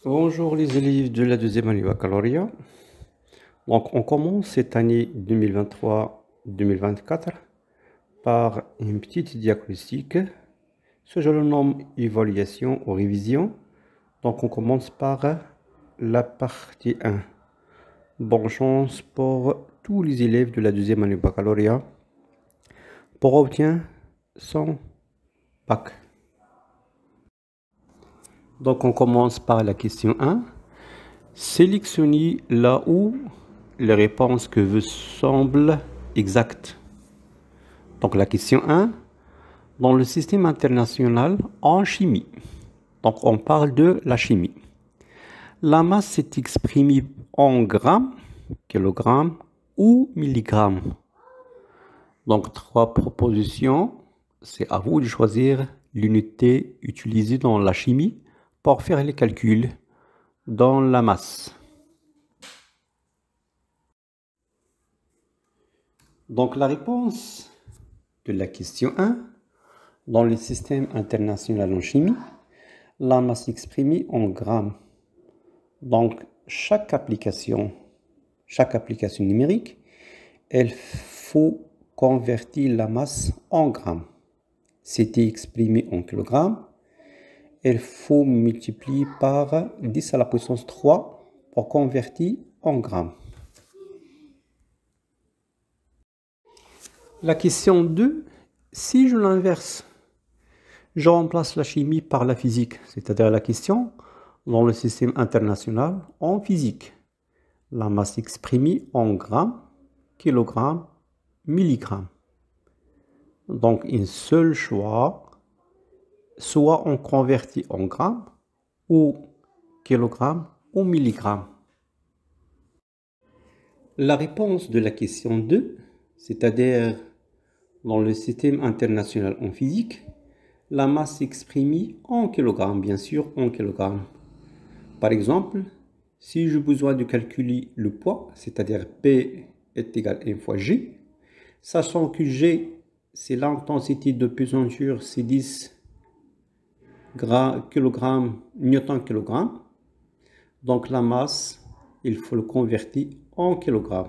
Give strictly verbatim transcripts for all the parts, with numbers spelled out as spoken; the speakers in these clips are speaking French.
Bonjour les élèves de la deuxième année baccalauréat. Donc on commence cette année deux mille vingt-trois deux mille vingt-quatre par une petite diagnostic. Ce je le nomme évaluation ou révision. Donc on commence par la partie un. Bonne chance pour tous les élèves de la deuxième année baccalauréat pour obtenir son bac. Donc on commence par la question un. Sélectionnez là où les réponses que vous semblent exactes. Donc la question un, dans le système international en chimie. Donc on parle de la chimie. La masse est exprimée en grammes, kilogrammes ou milligrammes. Donc trois propositions, c'est à vous de choisir l'unité utilisée dans la chimie pour faire les calculs dans la masse. Donc la réponse de la question un, dans le système international en chimie, la masse exprimée en grammes. Donc chaque application, chaque application numérique, il faut convertir la masse en grammes. C'était exprimé en kilogrammes, il faut multiplier par dix à la puissance trois pour convertir en grammes. La question deux, si je l'inverse, je remplace la chimie par la physique, c'est-à-dire la question dans le système international en physique. La masse exprimée en grammes, kilogrammes, milligrammes. Donc, un seul choix, soit on convertit en grammes, ou kilogrammes, ou milligrammes. La réponse de la question deux, c'est-à-dire dans le système international en physique, la masse exprimée en kilogrammes, bien sûr, en kilogrammes. Par exemple, si j'ai besoin de calculer le poids, c'est-à-dire P est égal à un fois G, sachant que G, c'est l'intensité de pesanture, c'est dix kg, newton-kg. Donc la masse, il faut le convertir en kilogrammes.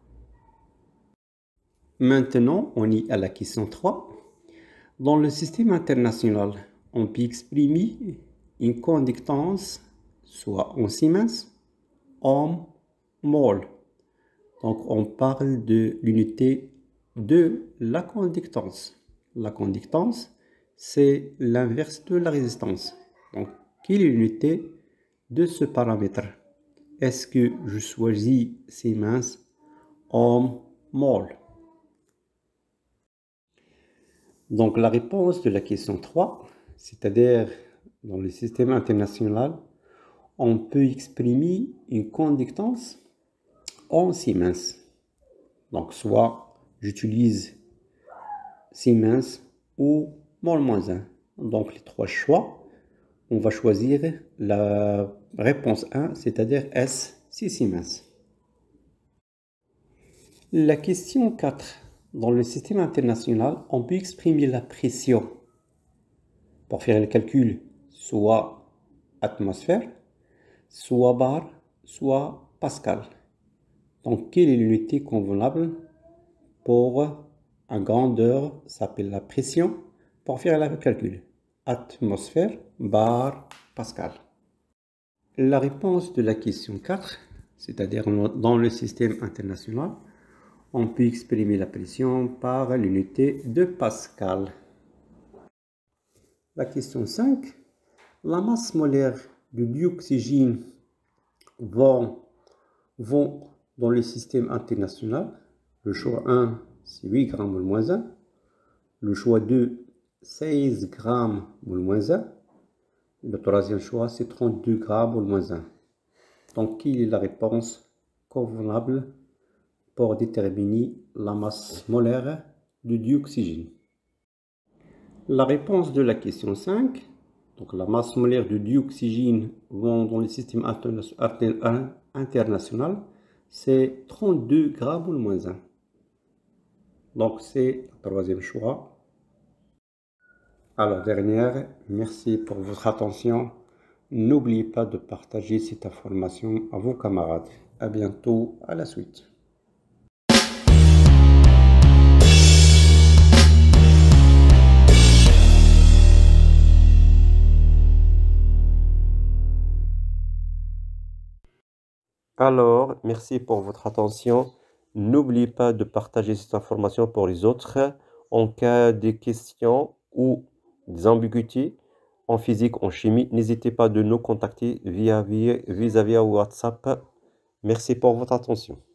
Maintenant, on est à la question trois. Dans le système international, on peut exprimer une conductance soit en Siemens, en mol. Donc on parle de l'unité de la conductance. La conductance, c'est l'inverse de la résistance. Donc quelle est l'unité de ce paramètre? Est-ce que je choisis Siemens, ohm, mol? Donc la réponse de la question trois, c'est-à-dire dans le système international, on peut exprimer une conductance en Siemens. Donc soit j'utilise Siemens ou mol moins un. Donc les trois choix, on va choisir la réponse un, c'est-à-dire S, c'est Siemens. La question quatre. Dans le système international, on peut exprimer la pression pour faire le calcul, soit atmosphère, soit bar, soit pascal. Donc, quelle est l'unité convenable pour une grandeur, s'appelle la pression, pour faire le calcul? Atmosphère, bar, pascal. La réponse de la question quatre, c'est-à-dire dans le système international, on peut exprimer la pression par l'unité de Pascal. La question cinq, la masse molaire de dioxygène vont, vont dans le système international. Le choix un, c'est huit grammes mol moins un. Le choix deux, seize grammes mol moins un. Le troisième choix, c'est trente-deux grammes mol moins un. Donc, quelle est la réponse convenable pour déterminer la masse molaire de dioxygène? La réponse de la question cinq, donc la masse molaire de dioxygène vont dans le système international, c'est trente-deux grammes mol moins un. Donc c'est le troisième choix. Alors dernière, merci pour votre attention. N'oubliez pas de partager cette information à vos camarades. À bientôt, à la suite. Alors, merci pour votre attention. N'oubliez pas de partager cette information pour les autres. En cas de questions ou des ambiguïtés en physique, en chimie, n'hésitez pas de nous contacter via, via, via, via WhatsApp. Merci pour votre attention.